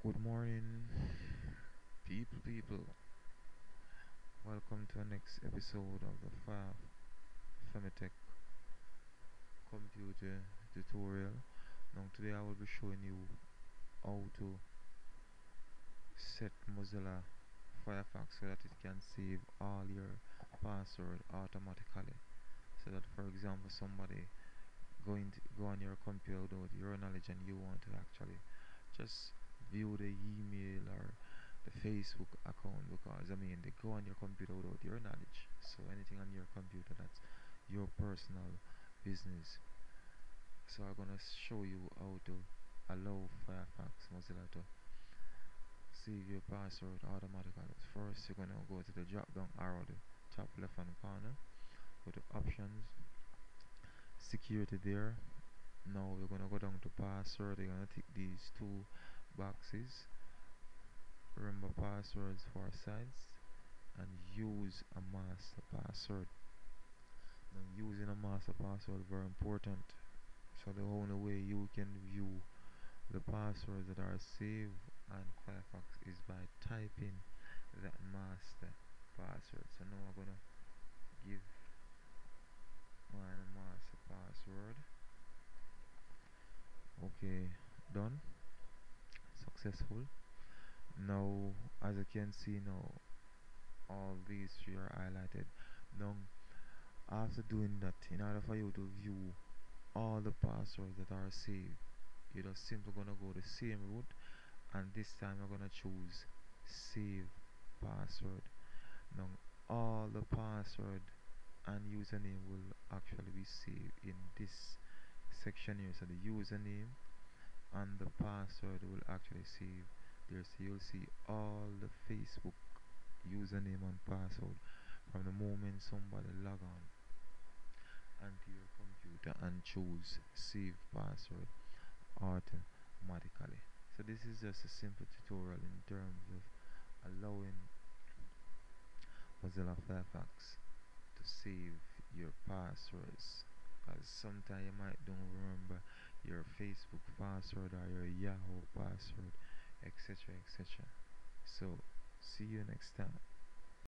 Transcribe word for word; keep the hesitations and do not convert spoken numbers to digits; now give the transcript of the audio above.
Good morning, people, people. Welcome to the next episode of the Fa- Femitech computer tutorial. Now, today I will be showing you how to set Mozilla Firefox so that it can save all your password automatically. So that, for example, somebody going to go on your computer without your knowledge and you want to actually just view the email or the Facebook account, because I mean they go on your computer without your knowledge. So anything on your computer that's your personal business. So I'm gonna show you how to allow Firefox Mozilla to save your password automatically. First you're gonna go to the drop down arrow the top left hand corner, go to options, security there. Now you're gonna go down to password, you're gonna tick these two boxes. Remember passwords for sites and use a master password. Now using a master password very important. So the only way you can view the passwords that are saved on Firefox is by typing that master password. So now I'm gonna give mine a master password. Okay, done. Successful. Now as you can see now, all these three are highlighted. Now after doing that, in order for you to view all the passwords that are saved, you're just simply gonna go the same route, and this time you're gonna choose save password. Now all the password and username will actually be saved in this section here. So the username and the password will actually save there. So you'll see all the Facebook username and password from the moment somebody log on onto your computer and choose save password automatically. So this is just a simple tutorial in terms of allowing Mozilla Firefox to save your passwords, because sometimes you might don't remember your Facebook password or your Yahoo password, etc, etc. So see you next time.